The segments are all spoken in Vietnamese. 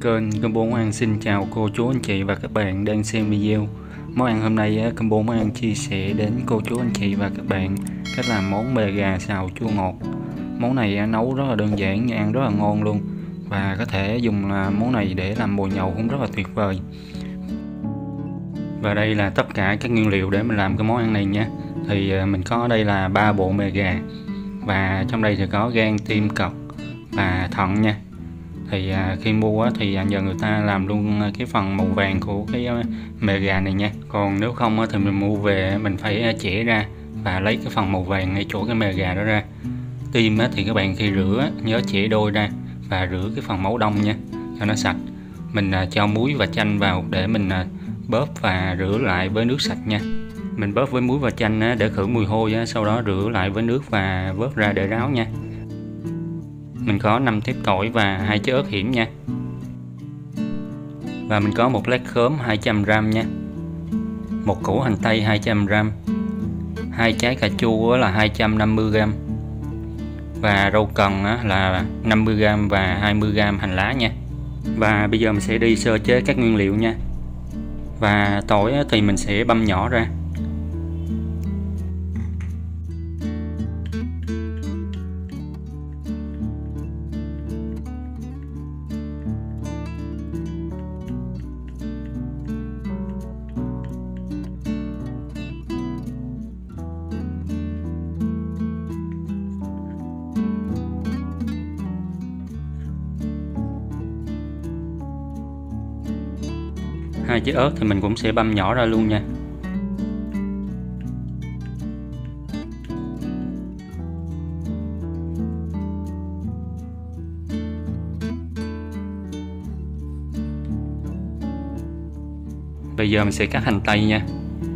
Kênh Combo Món Ăn xin chào cô chú anh chị và các bạn đang xem video. Món ăn hôm nay Combo Món Ăn chia sẻ đến cô chú anh chị và các bạn cách làm món mề gà xào chua ngọt. Món này nấu rất là đơn giản nhưng ăn rất là ngon luôn, và có thể dùng món này để làm mồi nhậu cũng rất là tuyệt vời. Và đây là tất cả các nguyên liệu để mình làm cái món ăn này nha. Thì mình có ở đây là 3 bộ mề gà, và trong đây thì có gan, tim, cọc và thận nha. Thì khi mua thì nhờ người ta làm luôn cái phần màu vàng của cái mề gà này nha. Còn nếu không thì mình mua về mình phải chẻ ra và lấy cái phần màu vàng ngay chỗ cái mề gà đó ra. Tim thì các bạn khi rửa nhớ chẻ đôi ra và rửa cái phần máu đông nha cho nó sạch. Mình cho muối và chanh vào để mình bóp và rửa lại với nước sạch nha. Mình bóp với muối và chanh để khử mùi hôi, sau đó rửa lại với nước và vớt ra để ráo nha. Mình có 5 thép tỏi và 2 trái ớt hiểm nha. Và mình có một lát khóm 200g nha. Một củ hành tây 200g. 2 trái cà chua là 250g. Và rau cần là 50g và 20g hành lá nha. Và bây giờ mình sẽ đi sơ chế các nguyên liệu nha. Và tỏi thì mình sẽ băm nhỏ ra. Hai trái ớt thì mình cũng sẽ băm nhỏ ra luôn nha. Bây giờ mình sẽ cắt hành tây nha.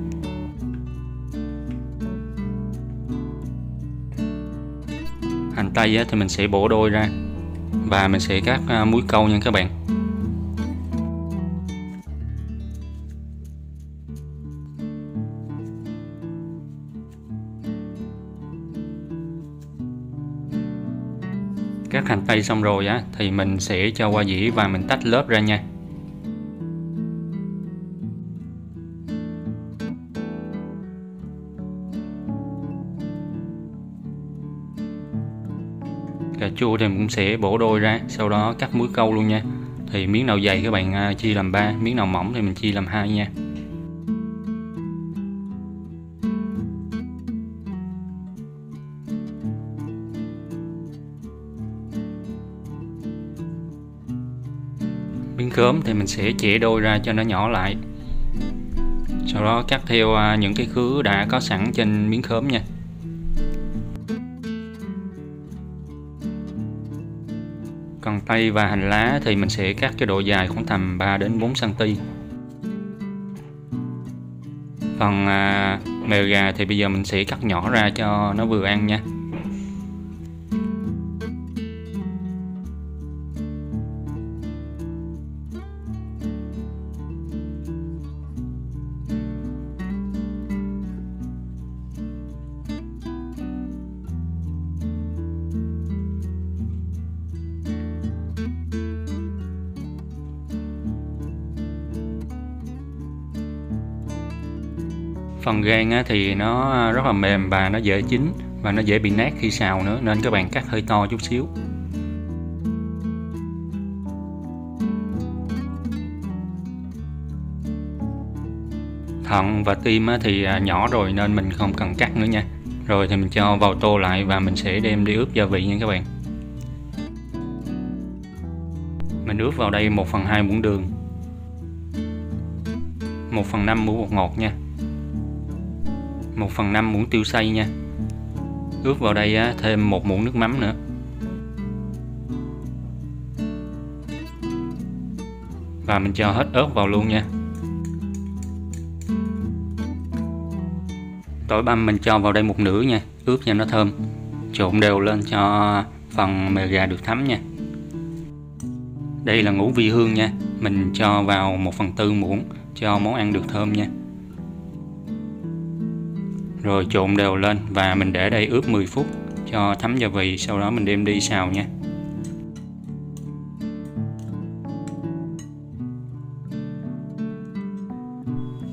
Hành tây thì mình sẽ bổ đôi ra và mình sẽ cắt múi câu nha các bạn. Cắt hành tây xong rồi thì mình sẽ cho qua dĩa và mình tách lớp ra nha. Cà chua thì mình cũng sẽ bổ đôi ra, sau đó cắt múi câu luôn nha. Thì miếng nào dày các bạn chia làm 3, miếng nào mỏng thì mình chia làm 2 nha. Miếng khóm thì mình sẽ chẻ đôi ra cho nó nhỏ lại. Sau đó cắt theo những cái khứ đã có sẵn trên miếng khóm nha. Còn tây và hành lá thì mình sẽ cắt cái độ dài khoảng tầm 3 đến 4 cm. Phần mề gà thì bây giờ mình sẽ cắt nhỏ ra cho nó vừa ăn nha. Phần gan thì nó rất là mềm và nó dễ chín và nó dễ bị nát khi xào nữa, nên các bạn cắt hơi to chút xíu. Thận và tim thì nhỏ rồi nên mình không cần cắt nữa nha. Rồi thì mình cho vào tô lại và mình sẽ đem đi ướp gia vị nha các bạn. Mình ướp vào đây 1/2 muỗng đường, 1/5 muỗng bột ngọt nha, 1/5 muỗng tiêu xay nha. Ướp vào đây thêm 1 muỗng nước mắm nữa. Và mình cho hết ớt vào luôn nha. Tỏi băm mình cho vào đây 1/2 nha, ướp cho nó thơm. Trộn đều lên cho phần mề gà được thấm nha. Đây là ngũ vị hương nha, mình cho vào 1/4 muỗng cho món ăn được thơm nha. Rồi trộn đều lên và mình để đây ướp 10 phút cho thấm gia vị, sau đó mình đem đi xào nha.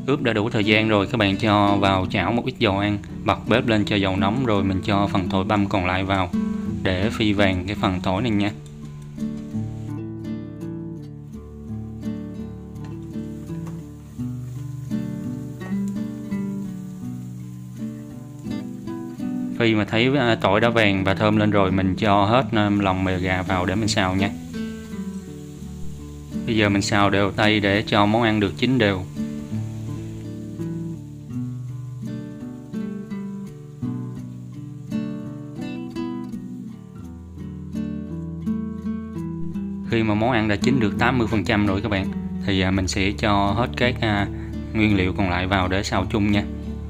Ướp đã đủ thời gian rồi, các bạn cho vào chảo một ít dầu ăn, bật bếp lên cho dầu nóng rồi mình cho phần tỏi băm còn lại vào để phi vàng cái phần tỏi này nha. Khi mà thấy tỏi đã vàng và thơm lên rồi, mình cho hết lòng mề gà vào để mình xào nha. Bây giờ mình xào đều tay để cho món ăn được chín đều. Khi mà món ăn đã chín được 80% rồi các bạn, thì mình sẽ cho hết các nguyên liệu còn lại vào để xào chung nha.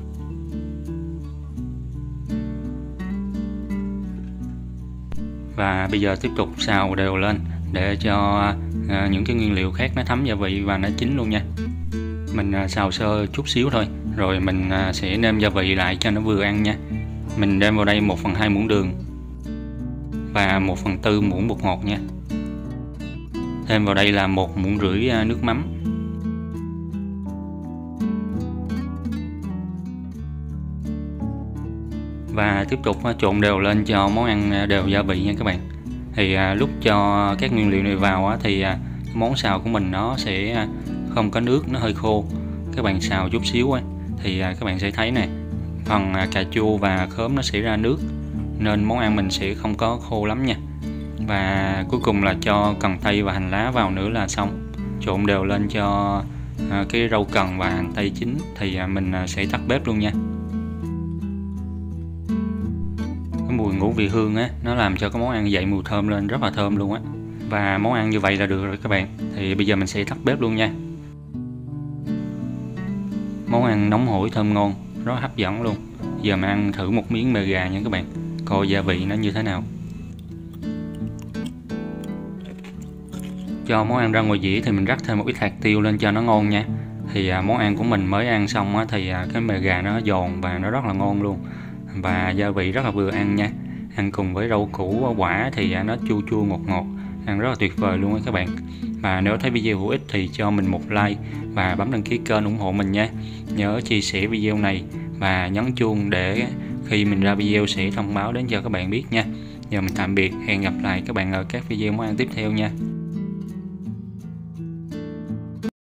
Và bây giờ tiếp tục xào đều lên để cho những cái nguyên liệu khác nó thấm gia vị và nó chín luôn nha. Mình xào sơ chút xíu thôi, rồi mình sẽ nêm gia vị lại cho nó vừa ăn nha. Mình đem vào đây 1/2 muỗng đường và 1/4 muỗng bột ngọt nha. Thêm vào đây là 1,5 muỗng nước mắm. Và tiếp tục trộn đều lên cho món ăn đều gia vị nha các bạn. Thì lúc cho các nguyên liệu này vào thì món xào của mình nó sẽ không có nước, nó hơi khô. Các bạn xào chút xíu thì các bạn sẽ thấy nè, phần cà chua và khóm nó sẽ ra nước, nên món ăn mình sẽ không có khô lắm nha. Và cuối cùng là cho cần tây và hành lá vào nữa là xong. Trộn đều lên cho cái rau cần và hành tây chín thì mình sẽ tắt bếp luôn nha. Cái mùi ngũ vị hương nó làm cho cái món ăn dậy mùi thơm lên, rất là thơm luôn Và món ăn như vậy là được rồi các bạn. Thì bây giờ mình sẽ tắt bếp luôn nha. Món ăn nóng hổi thơm ngon, rất hấp dẫn luôn. Giờ mình ăn thử một miếng mề gà nha các bạn, coi gia vị nó như thế nào. Cho món ăn ra ngoài dĩa thì mình rắc thêm một ít hạt tiêu lên cho nó ngon nha. Thì món ăn của mình mới ăn xong thì cái mề gà nó giòn và nó rất là ngon luôn. Và gia vị rất là vừa ăn nha. Ăn cùng với rau củ quả thì nó chua chua ngọt ngọt, ăn rất là tuyệt vời luôn các bạn. Và nếu thấy video hữu ích thì cho mình một like và bấm đăng ký kênh ủng hộ mình nha. Nhớ chia sẻ video này và nhấn chuông để khi mình ra video sẽ thông báo đến cho các bạn biết nha. Giờ mình tạm biệt, hẹn gặp lại các bạn ở các video món ăn tiếp theo nha.